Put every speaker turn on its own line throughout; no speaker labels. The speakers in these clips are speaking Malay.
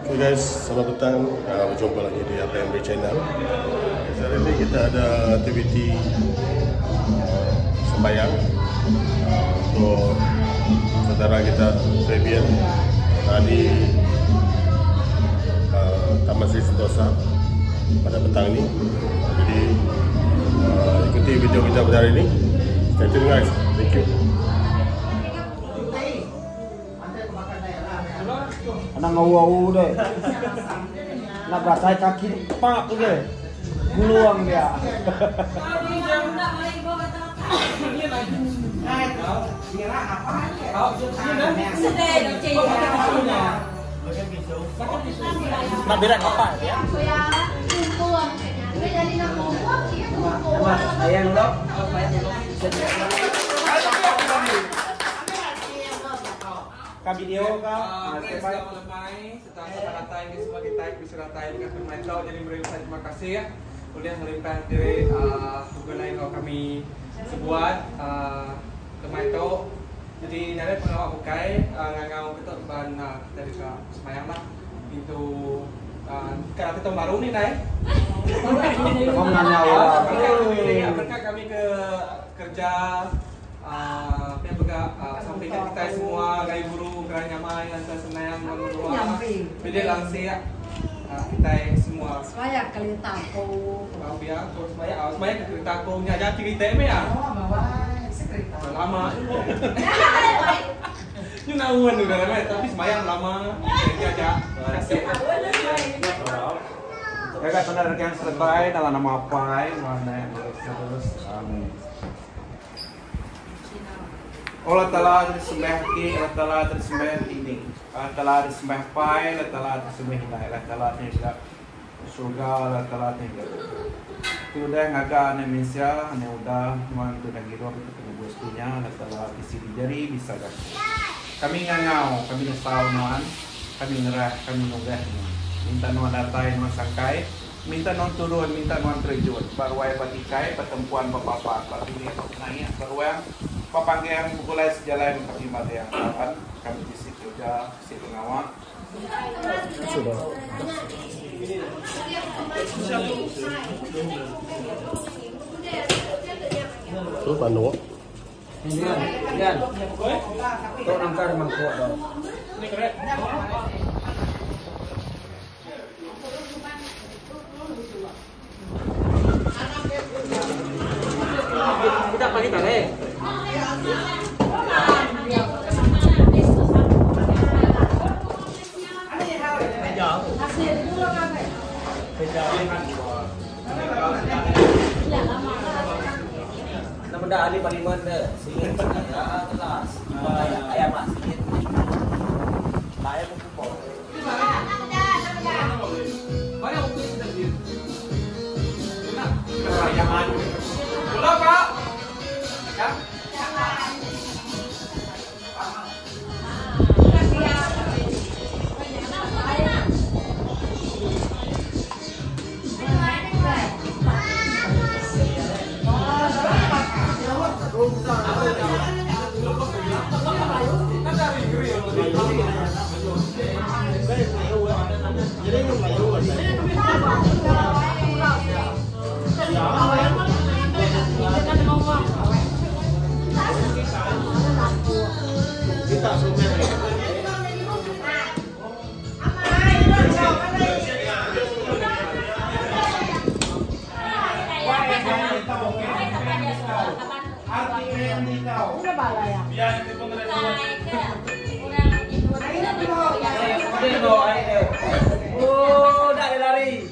Okay guys, selamat petang. Berjumpa lagi di APMB Channel. Hari ini kita ada aktiviti sembahyang untuk saudara kita Fabian di Taman Sri Sentosa pada petang ini. Jadi ikuti video kita pada hari ini. Stay tune guys. Thank you.
Anak ngau-ngau deh. Nak basah kaki pak je. Guluang dia. Nak berat apa ya? Ayang dok. Ka video ka
lemai setelah rata ini semua kita bisa ratain dengan permainan jadi beri terima kasih ya kemudian melimpah dari lain kalau kami sebuat permainan jadi dari pengawal bukai ngangau kita ban dari ke semayang lah itu karena kita baru nih naik berkat kami ke kerja sampaikan kita semua gaya buru gerai nyamai lantas senang menurut beda langsung ya kita semua
supaya kali tahu
mau biar terus supaya cerita aku nyajak cerita me ya lama nyunawan udah lama tapi semayang lama nyajak
Kakak saudara yang selesai dalam nama apa mana terus Allah Ta'ala tersembah ki, Allah Ta'ala tersembah ini, Allah Ta'ala tersembah pai, Allah Ta'ala tersembah hidayah, Allah Ta'ala tersembah surga, Allah Ta'ala tersembah. Sudah ngaga ane Indonesia, ane udah mantu dan gitu kita tunggu gustunya, Allah Ta'ala isi dijari bisa kan. Kami ngangau, kami nesal nuan, kami ngerah, kami nugah nuan. Minta nuan datai, nuan sangkai, minta nuan turun, minta nuan terjun. Barwai patikai, pertempuan bapak-bapak, ini naik barwai. Papanggian mulai sejalan kami yang kapan kami di situ aja si pengawal sudah
Terus panu
Yan Itu nangkar mangkuk dong
ini keren
kita pagi tadi Namanya Ali Paliman deh, singin ya kelas, ayam masjid, ayam kumpul.
banyak waktu sudah di kerayaman bola pak ya
Oh, dah lari.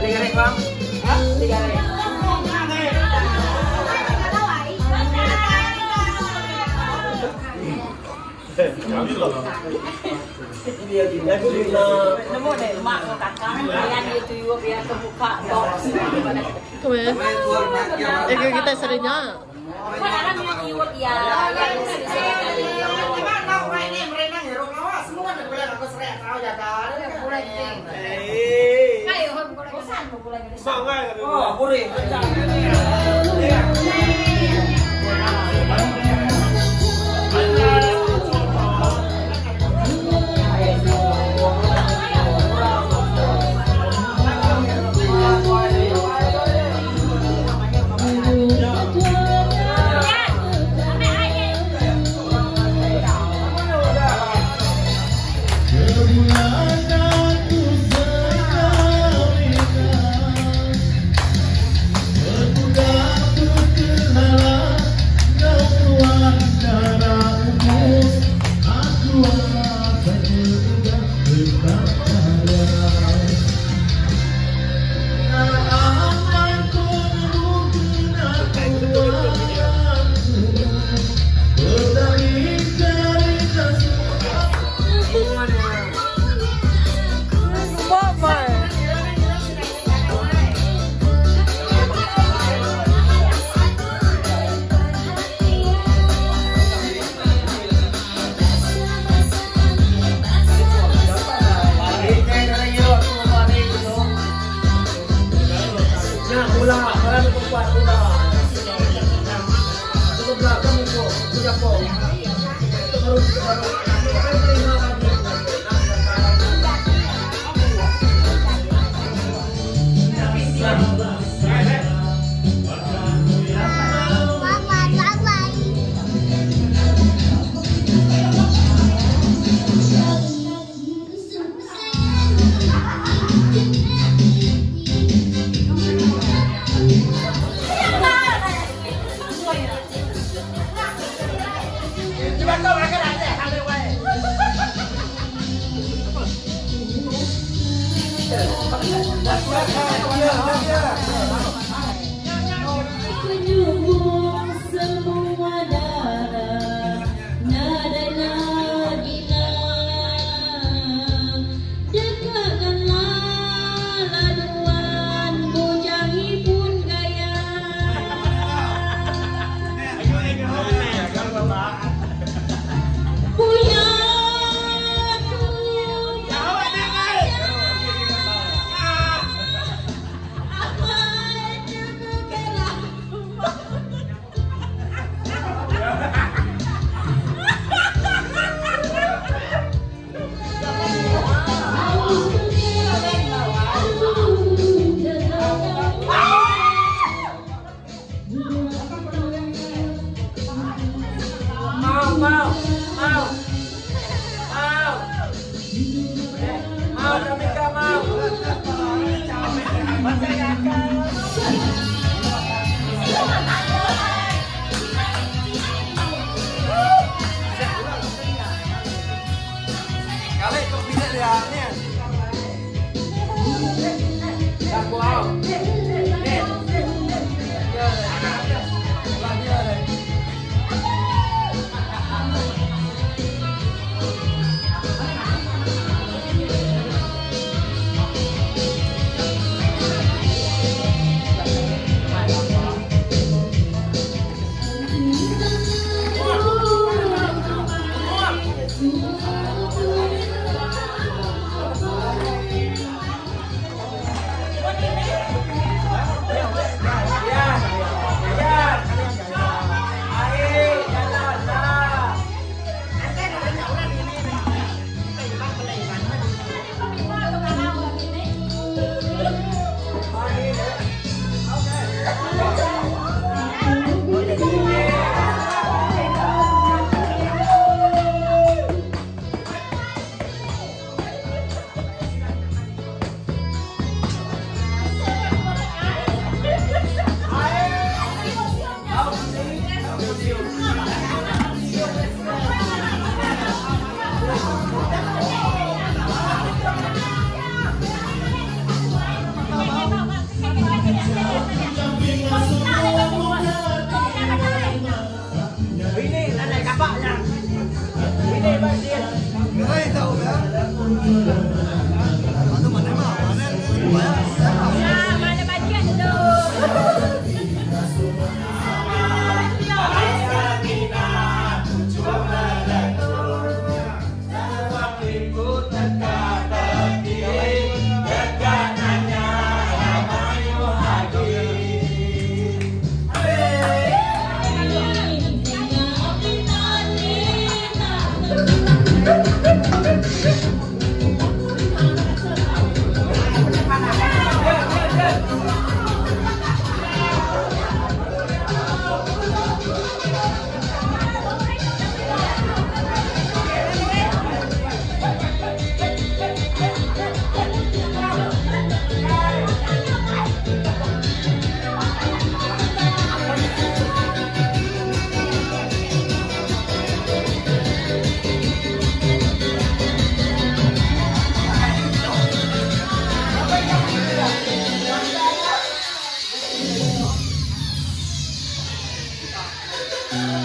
Tiga bang? Hah? Tiga
nemu deh mak mau kakak kalian itu juga biar kebuka box
kita seringnya
kadang yang iwak ya yang
Penyumbung semua darah, nada nagila, dekatkanlah laluan, bujangi pun gaya. Punya aku, Thank you.